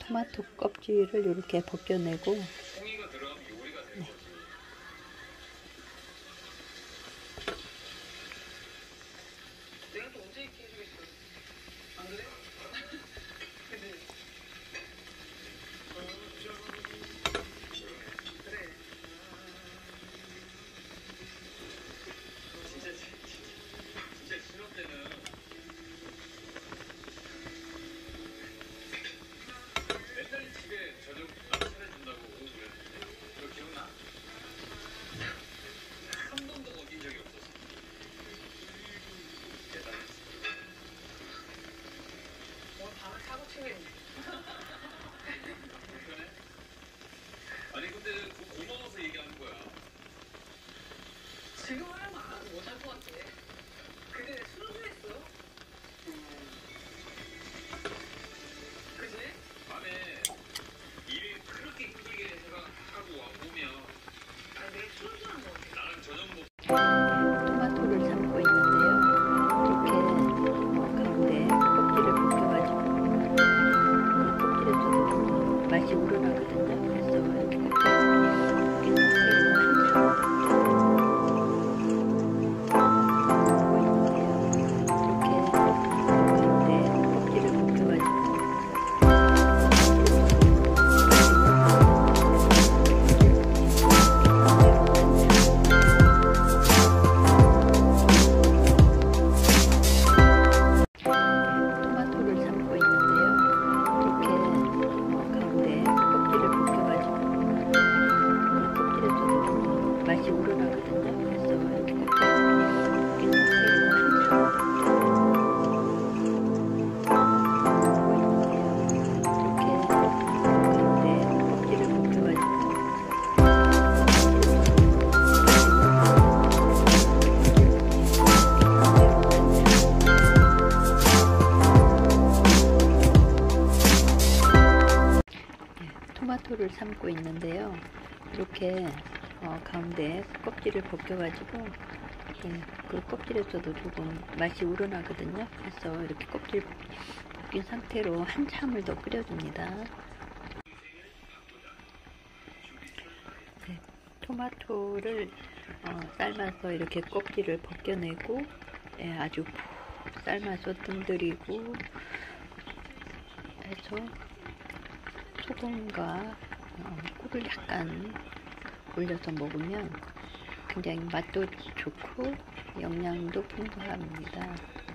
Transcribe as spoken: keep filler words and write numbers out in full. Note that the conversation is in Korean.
토마토 껍질을 이렇게 벗겨내고 네. 아니 근데 그 고마워서 얘기하는 거야. 지금 하려면 안 못할 것 같아. 그때 순수했어. 음. 그지? 안에 일이 그렇게 힘들게 생각하고 와 보면 아니 내가 순수한 거 같아. 나는 저녁 먹. 토마토를 삶고 있는데요. 이렇게 어, 가운데 껍질을 벗겨가지고 껍질에서도 맛이 우러나거든요. 그래서 이렇게 껍질을 벗긴 맛이 우러나거든요. 그래서 이렇게 벗긴 토마토를 삶고 있는데요. 이렇게 어, 가운데 껍질을 벗겨가지고 예, 그 껍질에서도 조금 맛이 우러나거든요. 그래서 이렇게 껍질 벗긴 상태로 한참을 더 끓여줍니다. 네, 토마토를 어, 삶아서 이렇게 껍질을 벗겨내고 예, 아주 푹 삶아서 뜸들이고 해서 소금과 어, 꿀을 약간 올려서 먹으면 굉장히 맛도 좋고 영양도 풍부합니다.